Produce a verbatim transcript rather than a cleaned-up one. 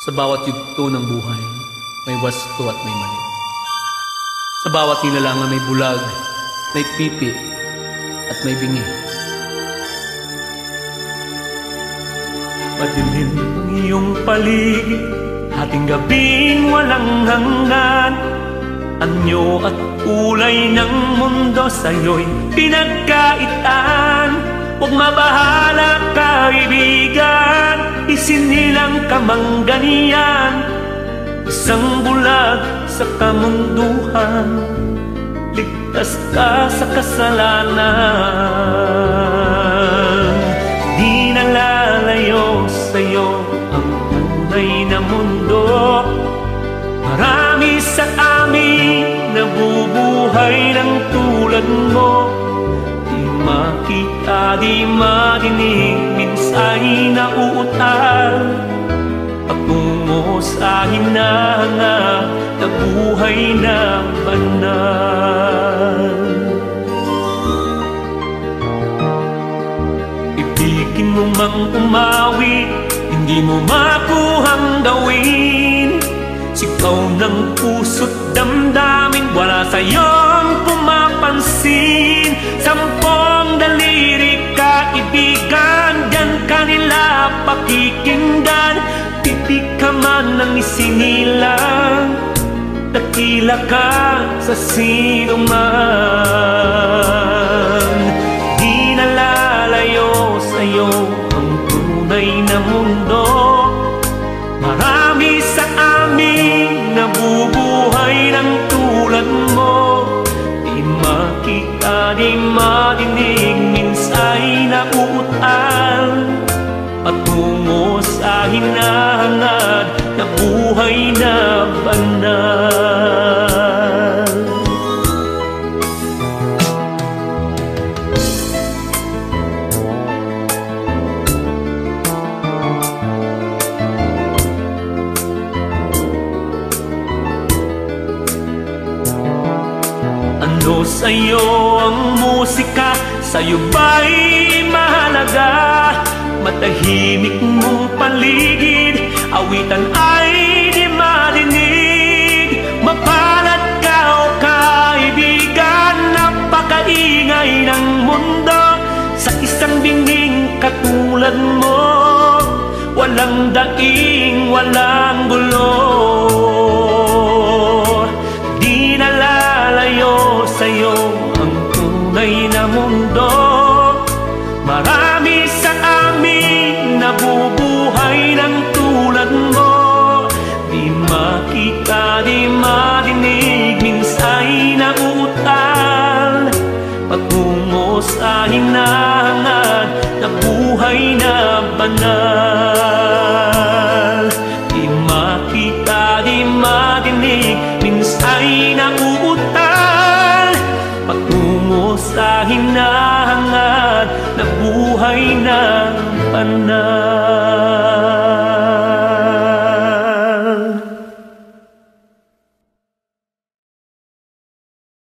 Sa bawat yugto ng buhay, may wasto at may mali. Sa bawat nilalangan may bulag, may pipi at may bingi. Madilim ang iyong paligid, hating gabing walang hanggan. Anyo at kulay ng mundo sa'yo'y pinagkaitan. Huwag mabahala kaibigan, isinilang ka mang ganiyan. Isang bulag sa kamunduhan, ligtas ka sa kasalanan. Di nalalayo sa'yo ang tunay na mundo. Marami sa amin nabubuhay ng tulad mo. Di makita, di madinig, minsa'y nauutal. Patungo sa hinanga na buhay na banal. Ibigin mo mang umawi, hindi mo makuhang gawin. Sigaw ng puso't damdamin, wala sa'yong pumapansin. Sampung daliri kaibigan, diyan kanila pakikinggan. Titik ka man ng isinilang, dakila ka sa sino man. Di nalalayo sa'yo ang tunay na mundo. Marami sa amin nabubuhay ng tulad mo. Di makita, di madinig, minsa'y nauutal. Patungo sa hinahangad na buhay na banal. Ano sa'yo ang musika? Sa'yo ba'y mahalaga? Matahimik mong paligid, awitan ay di marinig. Mapalad ka o kaibigan, napakaingay ng mundo. Sa isang binging katulad mo, walang daing, walang gulo. Di nalalayo sa'yo ang tunay na mundo. Marami sa amin nabubuhay ng tulad mo. Di makita, di madinig, minsa'y nauutal. Patungo sa hinahangad na buhay na banal. Di makita, di madinig, minsa'y nauutal. Patungo sa hinahangad na buhay na banal.